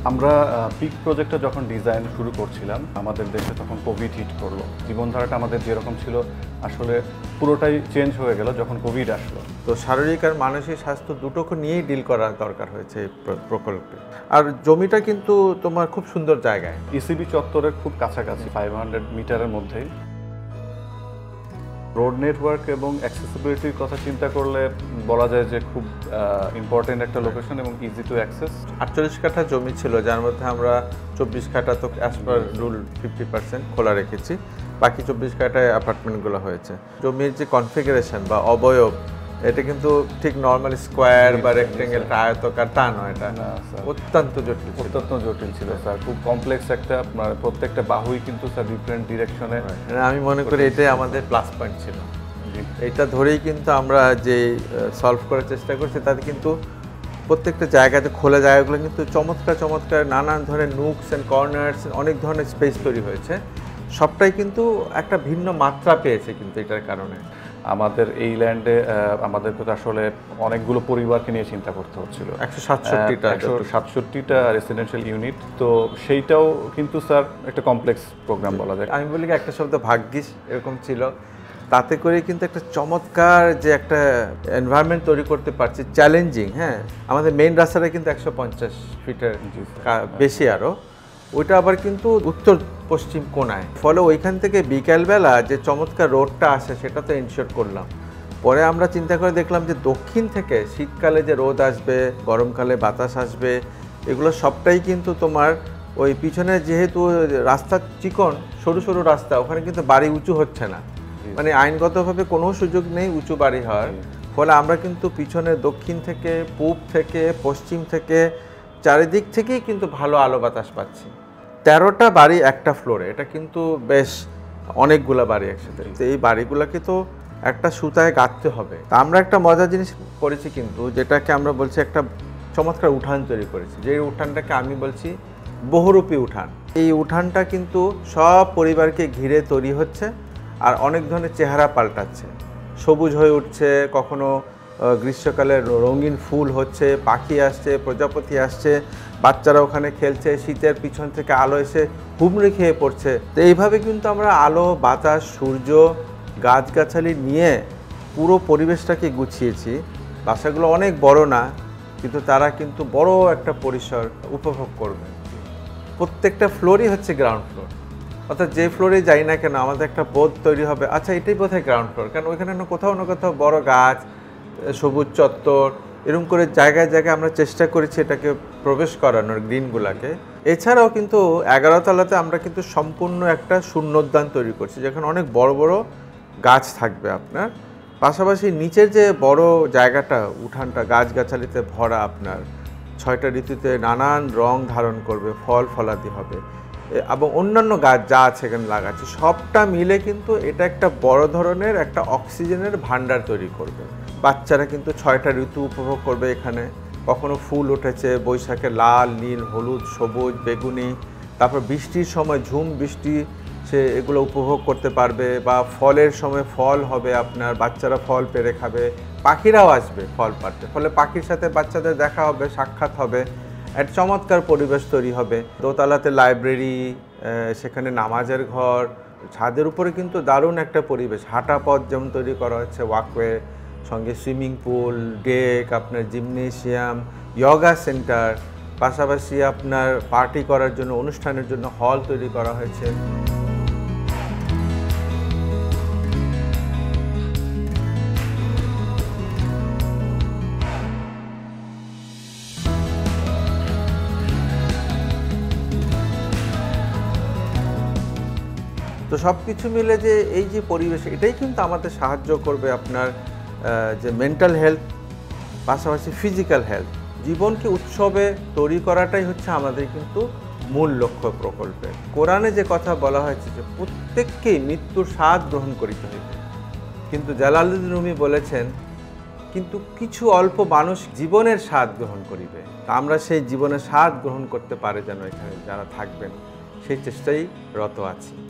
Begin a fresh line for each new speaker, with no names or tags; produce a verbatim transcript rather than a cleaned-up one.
আমরা পিক প্রজেক্টটা যখন ডিজাইন শুরু করছিলাম আমাদের দেশে তখন কোভিড হিট করলো। জীবনধারাটা আমাদের যেরকম ছিল আসলে পুরোটাই চেঞ্জ হয়ে গেল যখন কোভিড আসলো।
তো শারীরিক আর মানসিক স্বাস্থ্য দুটোকে নিয়েই ডিল করার দরকার হয়েছে এই প্রকল্পে। আর জমিটা কিন্তু তোমার খুব সুন্দর জায়গায়,
ইসিবি চত্বরের খুব কাছাকাছি, ফাইভ হান্ড্রেড মিটারের মধ্যেই। রোড নেটওয়ার্ক এবং অ্যাক্সেসিবিলিটির কথা চিন্তা করলে বলা যায় যে খুব ইম্পর্টেন্ট একটা লোকেশন এবং ইজি টু অ্যাক্সেস।
আটচল্লিশ কাঠা জমি ছিল, যার মধ্যে আমরা চব্বিশ কাঠা তো as per rule fifty percent খোলা রেখেছি, বাকি চব্বিশ কাঠায় অ্যাপার্টমেন্টগুলো হয়েছে। জমির যে কনফিগারেশন বা অবয়ব, এটা কিন্তু ঠিক নর্মাল স্কোয়ার বা রেক্টেঙ্গেল আয়তকার তা নয়, এটা অত্যন্ত জটিল
অত্যন্ত জটিল ছিল স্যার, খুব কমপ্লেক্স একটা, প্রত্যেকটা বাহুই কিন্তু স্যার ডিফারেন্ট ডিরেকশনে।
আমি মনে করি এটাই আমাদের প্লাস পয়েন্ট ছিল। এটা ধরেই কিন্তু আমরা যে সলভ করার চেষ্টা করছি, তাতে কিন্তু প্রত্যেকটা জায়গাতে খোলা জায়গাগুলো কিন্তু চমৎকার চমৎকার নানান ধরনের নুকস অ্যান্ড কর্নার্স, অনেক ধরনের স্পেস তৈরি হয়েছে। সবটাই কিন্তু একটা ভিন্ন মাত্রা পেয়েছে কিন্তু এটার কারণে।
আমাদের এই ল্যান্ডে আমাদেরকে তো আসলে অনেকগুলো পরিবারকে নিয়ে চিন্তা করতে হচ্ছিল।
একশো সাতষট্টিটা
একশো সাতষট্টিটা রেসিডেন্সিয়াল ইউনিট, তো সেইটাও কিন্তু স্যার একটা কমপ্লেক্স প্রোগ্রাম বলা যায়।
আমি বলি একটা শব্দ ভাগ্যিস এরকম ছিল, তাতে করে কিন্তু একটা চমৎকার যে একটা এনভায়রনমেন্ট তৈরি করতে পারছি, চ্যালেঞ্জিং। হ্যাঁ, আমাদের মেইন রাস্তাটা কিন্তু একশো পঞ্চাশ ফিটের বেশি, আরও ওইটা আবার কিন্তু উত্তর পশ্চিম কোণায়, ফলে ওইখান থেকে বিকেলবেলা যে চমৎকার রোডটা আসে সেটা তো এনশিওর করলাম। পরে আমরা চিন্তা করে দেখলাম যে দক্ষিণ থেকে শীতকালে যে রোদ আসবে, গরমকালে বাতাস আসবে, এগুলো সবটাই কিন্তু তোমার ওই পিছনে যেহেতু রাস্তা চিকন, সরু সরু রাস্তা, ওখানে কিন্তু বাড়ি উঁচু হচ্ছে না, মানে আইনগতভাবে কোনো সুযোগ নেই উঁচু বাড়ি হওয়ার। ফলে আমরা কিন্তু পিছনে দক্ষিণ থেকে, পূব থেকে, পশ্চিম থেকে, চারিদিক থেকেই কিন্তু ভালো আলো বাতাস পাচ্ছি। তেরোটা বাড়ি একটা ফ্লোরে, এটা কিন্তু বেশ অনেকগুলো বাড়ি একসাথে। তো এই বাড়িগুলোকে তো একটা সুতায় গাঁথতে হবে। তা আমরা একটা মজার জিনিস করেছি কিন্তু, যেটাকে আমরা বলছি একটা চমৎকার উঠান তৈরি করেছি, যে উঠানটাকে আমি বলছি বহুরূপী উঠান। এই উঠানটা কিন্তু সব পরিবারকে ঘিরে তৈরি হচ্ছে আর অনেক ধরনের চেহারা পাল্টাচ্ছে, সবুজ হয়ে উঠছে, কখনো গ্রীষ্মকালে রঙিন ফুল হচ্ছে, পাখি আসছে, প্রজাপতি আসছে, বাচ্চারা ওখানে খেলছে, শীতের পিছন থেকে আলো এসে হুমড়ি খেয়ে পড়ছে। তো এইভাবে কিন্তু আমরা আলো, বাতাস, সূর্য, গাছগাছালি নিয়ে পুরো পরিবেশটাকে গুছিয়েছি। বাসাগুলো অনেক বড় না, কিন্তু তারা কিন্তু বড় একটা পরিসর উপভোগ করবে। প্রত্যেকটা ফ্লোরই হচ্ছে গ্রাউন্ড ফ্লোর, অর্থাৎ যে ফ্লোরে যাই না কেন আমাদের একটা বোধ তৈরি হবে, আচ্ছা এটাই বোধহয় গ্রাউন্ড ফ্লোর, কারণ ওইখানে না কোথাও না কোথাও বড় গাছ, সবুজ চত্বর, এরকম করে জায়গায় জায়গায় আমরা চেষ্টা করেছি এটাকে প্রবেশ করানোর, গ্রিনগুলাকে। এছাড়াও কিন্তু এগারো তলাতে আমরা কিন্তু সম্পূর্ণ একটা শূন্যোদ্যান তৈরি করছি, যেখানে অনেক বড় বড় গাছ থাকবে আপনার। পাশাপাশি নিচের যে বড় জায়গাটা, উঠানটা গাছগাছালিতে ভরা, আপনার ছয়টা ঋতুতে নানান রং ধারণ করবে, ফল ফলাদি হবে এবং অন্যান্য গাছ যা আছে এখানে লাগাচ্ছে, সবটা মিলে কিন্তু এটা একটা বড় ধরনের একটা অক্সিজেনের ভান্ডার তৈরি করবে। বাচ্চারা কিন্তু ছয়টা ঋতু উপভোগ করবে এখানে। কখনো ফুল উঠেছে বৈশাখে, লাল, নীল, হলুদ, সবুজ, বেগুনি, তারপর বৃষ্টির সময় ঝুম বৃষ্টি, সে এগুলো উপভোগ করতে পারবে। বা ফলের সময় ফল হবে আপনার, বাচ্চারা ফল পেড়ে খাবে, পাখিরাও আসবে ফল পাড়তে, ফলে পাখির সাথে বাচ্চাদের দেখা হবে, সাক্ষাৎ হবে, একটা চমৎকার পরিবেশ তৈরি হবে। দোতলাতে লাইব্রেরি, সেখানে নামাজের ঘর, ছাদের উপরে কিন্তু দারুণ একটা পরিবেশ, হাঁটা পথ যেমন তৈরি করা হচ্ছে, ওয়াকওয়ে, সঙ্গে সুইমিং পুল, ডেক, আপনার জিমনেশিয়াম, ইয়োগা সেন্টার, পাশাপাশি আপনার পার্টি করার জন্য, অনুষ্ঠানের জন্য হল তৈরি করা হয়েছে। তো সব কিছু মিলে যে এই যে পরিবেশ, এটাই কিন্তু আমাদের সাহায্য করবে আপনার যে মেন্টাল হেলথ, পাশাপাশি ফিজিক্যাল হেলথ। জীবনকে উৎসবে তৈরি করাটাই হচ্ছে আমাদের কিন্তু মূল লক্ষ্য প্রকল্পে। কোরআনে যে কথা বলা হয়েছে যে প্রত্যেককেই মৃত্যুর স্বাদ গ্রহণ করিতে হইবে, কিন্তু জালালউদ্দিন রুমি বলেছেন কিন্তু কিছু অল্প মানুষ জীবনের স্বাদ গ্রহণ করিবে। আমরা সেই জীবনের স্বাদ গ্রহণ করতে পারে যেন এখানে যারা থাকবেন, সেই চেষ্টাই রত আছি।